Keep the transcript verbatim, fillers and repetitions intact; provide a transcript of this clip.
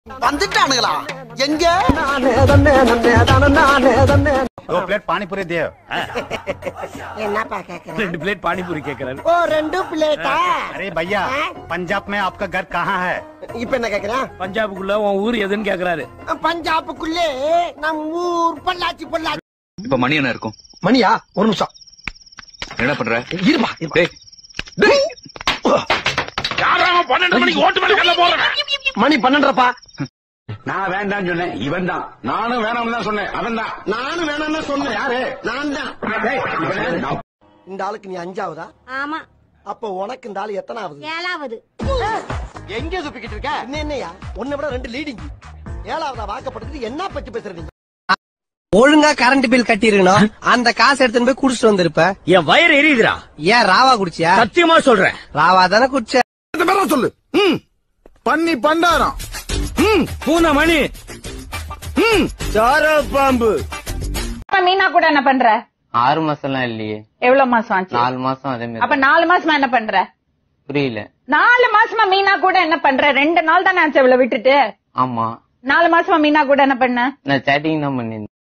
வந்துட்டானுங்களா எங்க दो प्लेट पानी पूरी दे என்னப்பா கேக்குற ரெண்டு பிளேட் பானிபூரி கேக்குறாரு ஓ ரெண்டு பிளேட்டா अरे भैया पंजाब में आपका घर कहाँ है இப்போ என்ன கேக்குறா பஞ்சாபுக்குள்ள உன் ஊர் எதுன்னு கேக்குறாரு பஞ்சாபுக்குள்ளே நம்ம ஊர் பொள்ளாச்சி பொள்ளாச்சி இப்ப மணி என்ன இருக்கும் மணியா ஒரு நிமிஷம் என்ன பண்ற இருமா டேய் டேய் யாராவது பன்னெண்டு மணிக்கு ஓட்டு மேல கல்ல போறேன் மணி பன்னெண்டரைப்பா நான் வேண்டாம்னு சொன்னேன் இவன் தான் நானும் வேணாம்னு தான் சொன்னேன் அவன் தான் நானும் வேணாம்னு சொன்னேன் யாரு நான் தான் இந்த ஆளுக்கு நீ அஞ்சாவதா ஆமா அப்ப உனக்கு இந்த ஆளு எத்தனாவது ஏழாவது எங்க சுப்பிக்கிட்டு இருக்க என்ன என்னையா உன்னை விட ரெண்டு லீடிங் ஏழாவதா வாக்கப்படுறது என்ன பத்தி பேசுறீங்க ஒழுங்கா கரண்ட் பில் கட்டிருக்கணும் அந்த காசு எடுத்துன்னு போய் குடிச்சிட்டு வந்திருப்ப என் வயிறு எரியுதுடா ஏன் ராவா குடிச்சியா சத்தியமா சொல்றேன் ராவா தானே குடிச்ச சொல்லு பண்ணி பண்டாரம் பூனை மணி சார பாம்பு மீனா கூட என்ன பண்ற ஆறு மாசம் எல்லாம் இல்லையே எவ்வளவு மாசம் ஆச்சு நாலு மாசம் அதே மாதிரி அப்ப நாலு மாசமா என்ன பண்ற புரியல நாலு மாசமா மீனா கூட என்ன பண்ற ரெண்டு நாள் தானே ஆச்சு இவ்வளவு விட்டுட்டு ஆமா நாலு மாசமா மீனா கூட என்ன பண்ண நான் சேட்டிங் தான் பண்ணிருந்தேன்